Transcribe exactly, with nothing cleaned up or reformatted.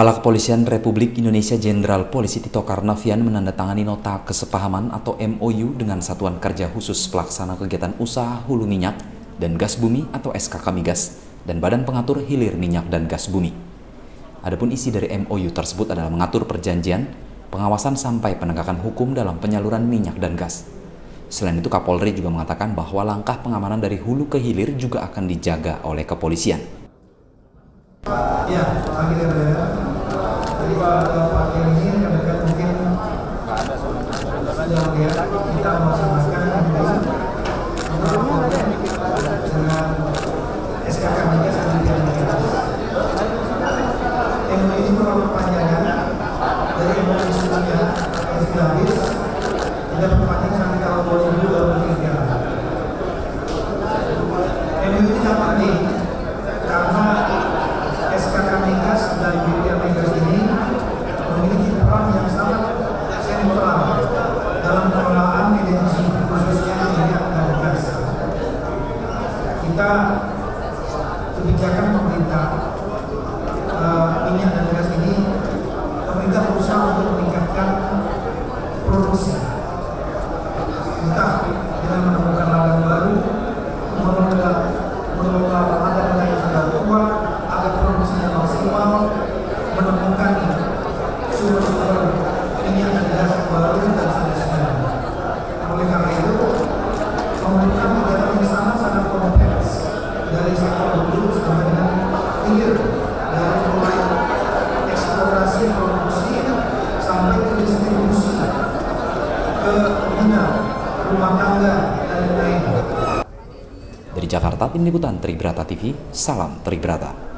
Kepala Kepolisian Republik Indonesia Jenderal Polisi Tito Karnavian menandatangani nota kesepahaman atau M O U dengan Satuan Kerja Khusus Pelaksana Kegiatan Usaha Hulu Minyak dan Gas Bumi atau S K K Migas dan Badan Pengatur Hilir Minyak dan Gas Bumi. Adapun isi dari M O U tersebut adalah mengatur perjanjian, pengawasan sampai penegakan hukum dalam penyaluran minyak dan gas. Selain itu, Kapolri juga mengatakan bahwa langkah pengamanan dari hulu ke hilir juga akan dijaga oleh kepolisian. Ya, akhirnya jadi pada pagi ini rekan-rekan mungkin sudah melihat kita melaksanakan dengan S K K Migas dan juga Migas. M O U ini merupakan perpanjangan dari M O U sebelumnya yang sudah habis tidak perpanjang sampai tahun dua ribu dua puluh tiga. M O U ini sangat penting karena S K K Migas dan juga Migas ini memiliki peran yang sangat sentral dalam pengelolaan energi khususnya minyak dan gas. Kita kebijakan pemerintah uh, minyak dan gas ini, pemerintah berusaha untuk meningkatkan produksi, entah dengan menemukan ladang baru, mengelola mengelola ladang-ladang yang sudah tua agar produksinya maksimal, menemukan sumber-sumber minyak dan gas baru dan sebagainya. Oleh karena itu, memerlukan kegiatan yang sangat-sangat kompleks dari sektor hulu sampai dengan hilir, dari mulai eksplorasi produksi sampai ke distribusi, ke bina rumah tangga dan lain-lain. Dari Jakarta, Tim Liputan Tribrata T V, salam Tribrata.